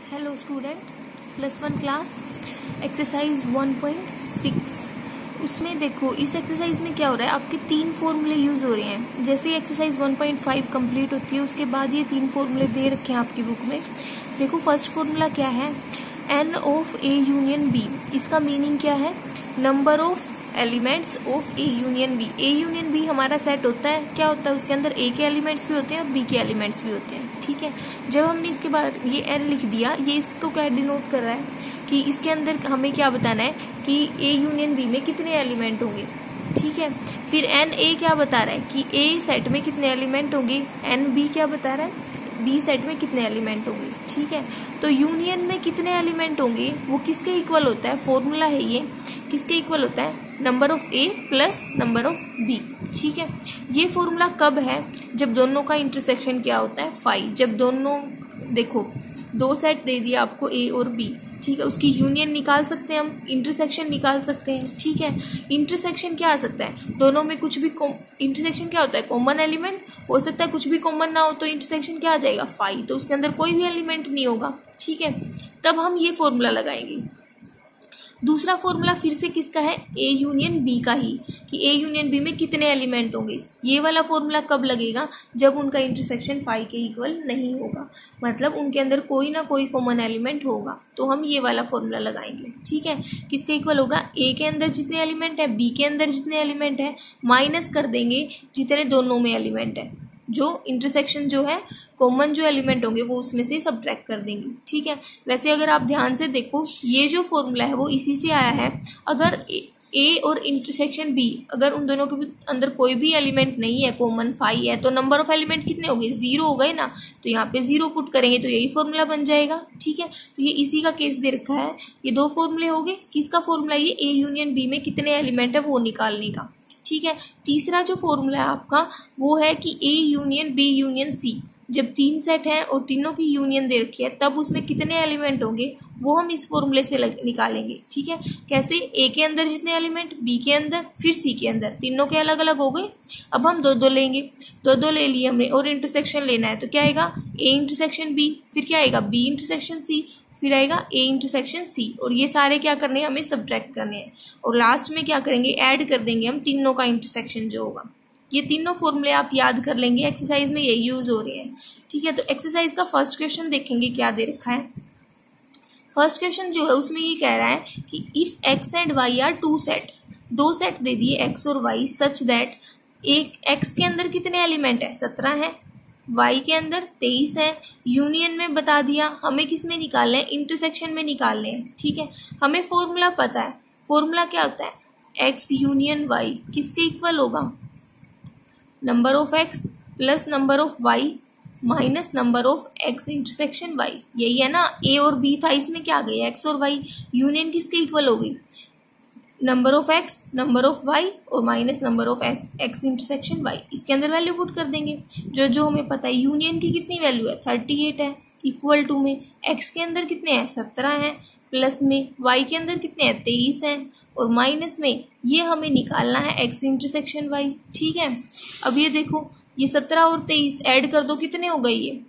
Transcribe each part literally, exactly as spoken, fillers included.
Hello student, plus one class exercise one point six. उसमें देखो इस एक्सरसाइज में क्या हो रहा है, आपके तीन फॉर्मूले यूज हो रहे हैं। जैसे ही exercise one point five complete होती है उसके बाद ये तीन फॉर्मूले दे रखे हैं आपकी बुक में। देखो फर्स्ट फॉर्मूला क्या है, n of A union B. इसका मीनिंग क्या है, number of elements of A union B. A union B हमारा सेट होता है, क्या होता है उसके अंदर ए के एलिमेंट्स भी होते हैं और बी के एलिमेंट्स भी होते हैं। ठीक है, जब हमने इसके बाद ये एन लिख दिया, ये इसको क्या डिनोट कर रहा है कि इसके अंदर हमें क्या बताना है कि ए यूनियन बी में कितने एलिमेंट होंगे। ठीक है, फिर एन ए क्या बता रहा है कि ए सेट में कितने एलिमेंट होंगे, एन बी क्या बता रहा है बी सेट में कितने एलिमेंट होंगे। ठीक है, तो यूनियन में कितने एलिमेंट होंगे वो किसके इक्वल होता है, फॉर्मूला है ये, किसके इक्वल होता है, number of A plus number of B. ठीक है, ये फॉर्मूला कब है, जब दोनों का इंटरसेक्शन क्या होता है, फाइव। जब दोनों देखो दो सेट दे दिया आपको ए और बी, ठीक है, उसकी यूनियन निकाल सकते हैं हम, इंटरसेक्शन निकाल सकते हैं। ठीक है, इंटरसेक्शन क्या आ सकता है, दोनों में कुछ भी, इंटरसेक्शन क्या होता है, कॉमन एलिमेंट हो सकता है, कुछ भी कॉमन ना हो तो इंटरसेक्शन क्या आ जाएगा, फाइव, तो उसके अंदर कोई भी एलिमेंट नहीं होगा। ठीक है, तब हम ये फॉर्मूला लगाएंगे। दूसरा फॉर्मूला फिर से किसका है, ए यूनियन बी का ही, कि ए यूनियन बी में कितने एलिमेंट होंगे। ये वाला फॉर्मूला कब लगेगा, जब उनका इंटरसेक्शन फाइव के इक्वल नहीं होगा, मतलब उनके अंदर कोई ना कोई कॉमन एलिमेंट होगा, तो हम ये वाला फॉर्मूला लगाएंगे। ठीक है, किसके इक्वल होगा, ए के अंदर जितने एलिमेंट है, बी के अंदर जितने एलिमेंट है, माइनस कर देंगे जितने दोनों में एलिमेंट है, जो इंटरसेक्शन जो है कॉमन जो एलिमेंट होंगे वो उसमें से सब्ट्रैक्ट कर देंगे। ठीक है, वैसे अगर आप ध्यान से देखो ये जो फॉर्मूला है वो इसी से आया है। अगर ए और इंटरसेक्शन बी, अगर उन दोनों के अंदर कोई भी एलिमेंट नहीं है, कॉमन फाइव है, तो नंबर ऑफ एलिमेंट कितने हो गए, जीरो हो गए ना, तो यहाँ पे जीरो पुट करेंगे तो यही फॉर्मूला बन जाएगा। ठीक है, तो ये इसी का केस दे रखा है। ये दो फॉर्मूले हो गए, किसका फॉर्मूला, ये ए यूनियन बी में कितने एलिमेंट है वो निकालने का। ठीक है, तीसरा जो फॉर्मूला है आपका वो है कि A union B union C. जब तीन सेट हैं और तीनों की यूनियन दे रखी है तब उसमें कितने एलिमेंट होंगे वो हम इस फॉर्मूले से निकालेंगे। ठीक है, कैसे, ए के अंदर जितने एलिमेंट, बी के अंदर, फिर सी के अंदर, तीनों के अलग अलग हो गए। अब हम दो दो लेंगे, दो दो ले लिए हमने, और इंटरसेक्शन लेना है तो क्या आएगा, ए इंटरसेक्शन बी, फिर क्या आएगा, बी इंटरसेक्शन सी, फिर आएगा ए इंटरसेक्शन सी, और ये सारे क्या करने हैं, हमें सब्ट्रैक्ट करने हैं, और लास्ट में क्या करेंगे, ऐड कर देंगे हम तीनों का इंटरसेक्शन जो होगा। ये तीनों फॉर्मूले आप याद कर लेंगे, एक्सरसाइज में यही यूज हो रहे हैं। ठीक है, तो एक्सरसाइज का फर्स्ट क्वेश्चन देखेंगे क्या दे रखा है। फर्स्ट क्वेश्चन जो है उसमें ये कह रहा है कि if X and Y are two set, दो सेट दे दिए एक्स और वाई, सच दैट एक एक्स के अंदर कितने एलिमेंट है, सत्रह है, वाई के अंदर तेईस है, यूनियन में बता दिया, हमें किस में निकालना है, इंटरसेक्शन में निकालने हैं। ठीक है, हमें फॉर्मूला पता है, फॉर्मूला क्या होता है, एक्स यूनियन वाई किसके इक्वल होगा, number of X plus number of Y minus number of X intersection Y. यही है ना, ए और बी था, इसमें क्या आ गई, एक्स और वाई, यूनियन किसके इक्वल हो गई, number of X number of Y और minus number of X intersection Y. इसके अंदर वैल्यू पुट कर देंगे जो जो हमें पता है। यूनियन की कितनी वैल्यू है, थर्टी एट है, इक्वल टू में एक्स के अंदर कितने हैं, सत्रह हैं, प्लस में वाई के अंदर कितने हैं, तेईस हैं, और माइनस में ये हमें निकालना है एक्स इंटरसेक्शन वाई। ठीक है, अब ये देखो ये सत्रह और तेईस ऐड कर दो, कितने हो गए, ये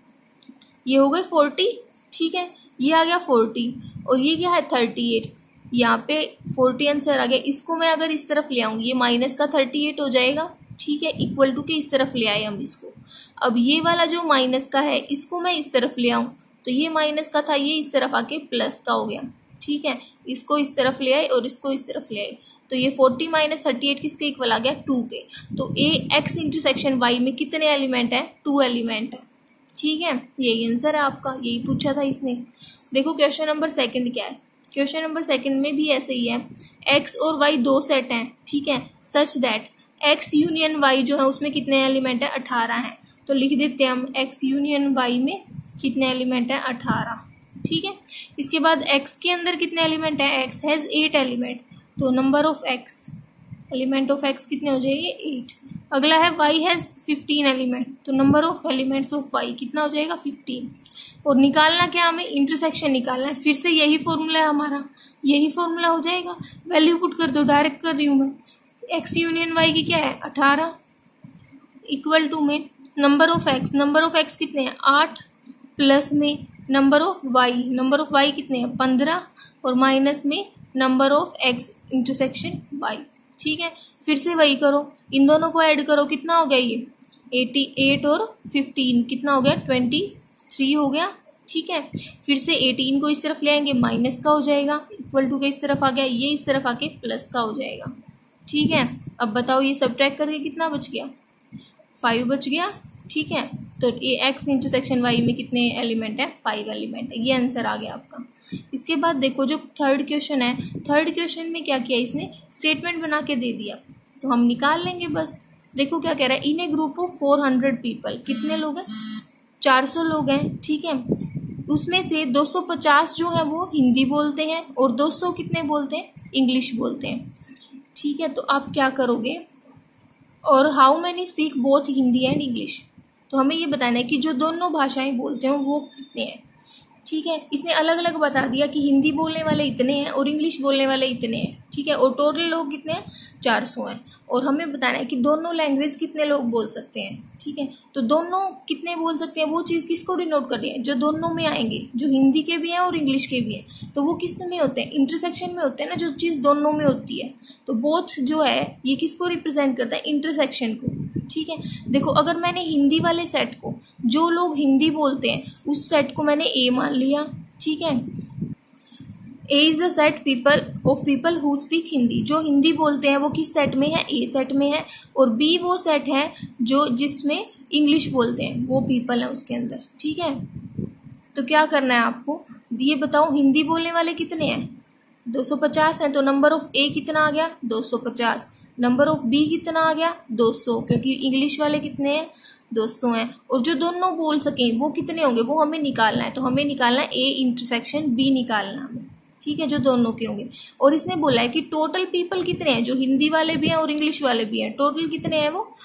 ये हो गए फोर्टी। ठीक है, ये आ गया फोर्टी और ये क्या है थर्टी एट, यहाँ पे फोर्टी आंसर आ गया। इसको मैं अगर इस तरफ ले आऊँगी ये माइनस का थर्टी एट हो जाएगा। ठीक है, इक्वल टू के इस तरफ ले आए हम इसको। अब ये वाला जो माइनस का है इसको मैं इस तरफ ले आऊँ तो ये माइनस का था, ये इस तरफ आके प्लस का हो गया। ठीक है, इसको इस तरफ ले आए और इसको इस तरफ ले आए तो ये फोर्टी माइनस थर्टी एट किसके इक्वल आ गया, टू के। तो ए एक्स इंटरसेक्शन वाई में कितने एलिमेंट है, टू एलिमेंट है। ठीक है, यही आंसर है आपका, यही पूछा था इसने। देखो क्वेश्चन नंबर सेकंड क्या है, क्वेश्चन नंबर सेकंड में भी ऐसे ही है, एक्स और वाई दो सेट हैं। ठीक है, such that X union Y जो है उसमें कितने एलिमेंट है, अठारह है। तो लिख देते हैं हम एक्स यूनियन वाई में कितने एलिमेंट है, अठारह। ठीक है, इसके बाद एक्स के अंदर कितने एलिमेंट है, एक्स हैज एट एलिमेंट, तो number of X, element of X कितने हो जाएंगे, एट। अगला है वाई हैज फिफ्टीन एलिमेंट, तो number of elements of Y कितना हो जाएगा, फिफ्टीन। और निकालना क्या, हमें इंटरसेक्शन निकालना है। फिर से यही फॉर्मूला है हमारा, यही फॉर्मूला हो जाएगा, वैल्यू पुट कर दो, डायरेक्ट कर रही हूँ मैं। एक्स यूनियन वाई की क्या है, अठारह, इक्वल टू में number of X, number of X कितने हैं, आठ, प्लस में number of Y, number of Y कितने हैं पंद्रह, और माइनस में number of X intersection Y. ठीक है, फिर से वही करो, इन दोनों को ऐड करो, कितना हो गया ये एटी एट और फिफ्टीन, कितना हो गया ट्वेंटी थ्री हो गया। ठीक है, फिर से एटीन को इस तरफ ले आएंगे, माइनस का हो जाएगा, इक्वल टू के इस तरफ आ गया, ये इस तरफ आके प्लस का हो जाएगा। ठीक है, अब बताओ ये सब्ट्रैक्ट करके कितना बच गया, फाइव बच गया। ठीक है, तो ये एक्स इंटरसेक्शन वाई में कितने एलिमेंट है, फाइव एलिमेंट है, ये आंसर आ गया आपका। इसके बाद देखो जो थर्ड क्वेश्चन है, थर्ड क्वेश्चन में क्या किया इसने, स्टेटमेंट बना के दे दिया, तो हम निकाल लेंगे बस। देखो क्या कह रहा है, in a group of four hundred people, कितने लोग हैं, चार सौ लोग हैं। ठीक है, उसमें से दो सौ पचास जो है वो हिंदी बोलते हैं और दो सौ कितने बोलते हैं, इंग्लिश बोलते हैं। ठीक है, तो आप क्या करोगे, और how many speak both Hindi and English, तो हमें ये बताना है कि जो दोनों भाषाएं बोलते हैं वो कितने हैं। ठीक है, इसने अलग अलग बता दिया कि हिंदी बोलने वाले इतने हैं और इंग्लिश बोलने वाले इतने हैं। ठीक है, और टोटल लोग कितने हैं, चार सौ हैं, और हमें बताना है कि दोनों लैंग्वेज कितने लोग बोल सकते हैं। ठीक है, तो दोनों कितने बोल सकते हैं, वो चीज़ किसको डिनोट कर रही है, जो दोनों में आएंगे, जो हिंदी के भी हैं और इंग्लिश के भी हैं, तो वो किस में होते हैं, इंटरसेक्शन में होते हैं ना, जो चीज़ दोनों में होती है। तो बोथ जो है ये किसको रिप्रेजेंट करता है, इंटरसेक्शन को। ठीक है, देखो अगर मैंने हिंदी वाले सेट को, जो लोग हिंदी बोलते हैं उस सेट को मैंने ए मान लिया। ठीक है, A is the set people of people who speak Hindi, जो हिंदी बोलते हैं वो किस सेट में है, ए सेट में है, और बी वो सेट है जो जिसमें इंग्लिश बोलते हैं, वो पीपल है उसके अंदर। ठीक है, तो क्या करना है आपको, ये बताओ हिंदी बोलने वाले कितने हैं, दो सौ पचास हैं, तो नंबर ऑफ ए कितना आ गया, दो सौ पचास, नंबर ऑफ बी कितना आ गया, दो सौ, क्योंकि इंग्लिश वाले कितने हैं, दो सौ हैं, और जो दोनों बोल सकें वो कितने होंगे, वो हमें निकालना है, तो हमें निकालना है ए इंटरसेक्शन बी निकालना हमें। ठीक है, जो दोनों के होंगे, और इसने बोला है कि टोटल पीपल कितने हैं, जो हिंदी वाले भी हैं और इंग्लिश वाले भी हैं, टोटल कितने हैं वो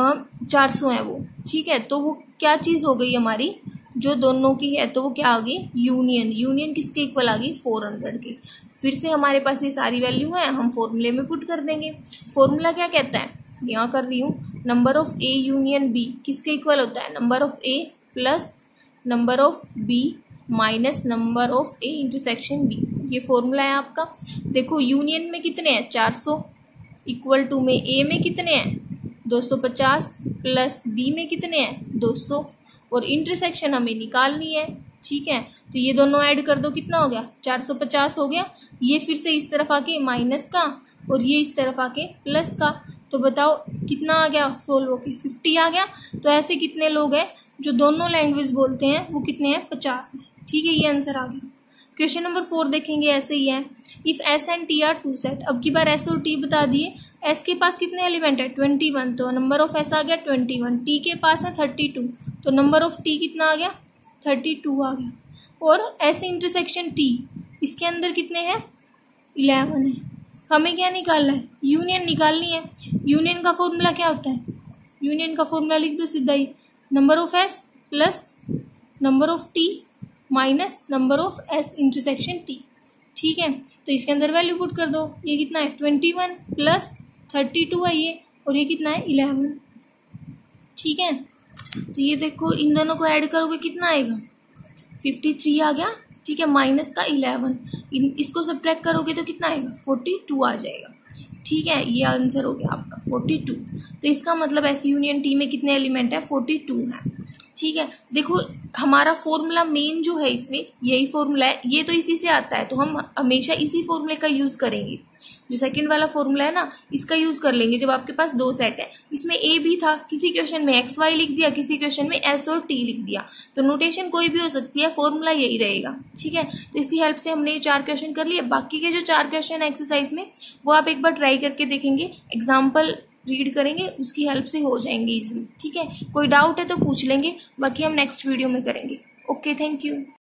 चार सौ हैं वो। ठीक है, तो वो क्या चीज़ हो गई हमारी, जो दोनों की है, तो वो क्या आ गई, यूनियन। यूनियन किसके इक्वल आ गई, फोर हंड्रेड की। फिर से हमारे पास ये सारी वैल्यू है, हम फॉर्मूले में पुट कर देंगे। फॉर्मूला क्या कहता है, यहाँ कर रही हूँ, number of A union B किसके इक्वल होता है, number of A plus number of B minus number of A intersection B. ये फॉर्मूला है आपका। देखो यूनियन में कितने हैं, चार सौ, इक्वल टू में ए में कितने हैं, दो सौ पचास, प्लस बी में कितने हैं, दो सौ, और इंटरसेक्शन हमें निकालनी है। ठीक है, तो ये दोनों ऐड कर दो, कितना हो गया, चार सौ पचास हो गया, ये फिर से इस तरफ आके माइनस का, और ये इस तरफ आके प्लस का, तो बताओ कितना आ गया, सोल्व होके फिफ्टी आ गया। तो ऐसे कितने लोग हैं जो दोनों लैंग्वेज बोलते हैं, वो कितने हैं, पचास हैं। ठीक है, ये आंसर आ गया। क्वेश्चन नंबर फोर देखेंगे, ऐसे ही है, if S and T are two set, अब की बार एस और टी बता दिए। एस के पास कितने एलिमेंट है, ट्वेंटी वन, तो नंबर ऑफ एस आ गया ट्वेंटी वन, टी के पास है थर्टी टू, तो नंबर ऑफ टी कितना आ गया, थर्टी टू आ गया, और एस इंटरसेक्शन टी इसके अंदर कितने हैं, इलेवन है। हमें क्या निकालना है, यूनियन निकालनी है। यूनियन का फॉर्मूला क्या होता है, यूनियन का फॉर्मूला लिख दो सीधा ही, number of S plus number of T minus number of S intersection T. ठीक है, तो इसके अंदर वैल्यू पुट कर दो, ये कितना है, twenty one plus thirty two है ये, और ये कितना है, इलेवन। ठीक है, तो ये देखो इन दोनों को ऐड करोगे कितना आएगा, फिफ्टी थ्री आ गया। ठीक है, माइनस का इलेवन, इसको सब्ट्रैक्ट करोगे तो कितना आएगा, फोर्टी टू आ जाएगा। ठीक है, ये आंसर हो गया आपका फोर्टी टू। तो इसका मतलब एस यूनियन टी में कितने एलिमेंट है, फोर्टी टू है। ठीक है, देखो हमारा फॉर्मूला मेन जो है इसमें यही फॉर्मूला है, ये तो इसी से आता है, तो हम हमेशा इसी फॉर्मूले का यूज़ करेंगे। जो सेकंड वाला फॉर्मूला है ना, इसका यूज़ कर लेंगे जब आपके पास दो सेट है। इसमें ए भी था, किसी क्वेश्चन में एक्स वाई लिख दिया, किसी क्वेश्चन में एस और टी लिख दिया, तो नोटेशन कोई भी हो सकती है, फॉर्मूला यही रहेगा। ठीक है, तो इसकी हेल्प से हमने ये चार क्वेश्चन कर लिए। बाकी के जो चार क्वेश्चन है एक्सरसाइज में, वो आप एक बार ट्राई करके देखेंगे, एग्जाम्पल रीड करेंगे, उसकी हेल्प से हो जाएंगे इजीली। ठीक है, कोई डाउट है तो पूछ लेंगे, बाकी हम नेक्स्ट वीडियो में करेंगे। Okay, thank you.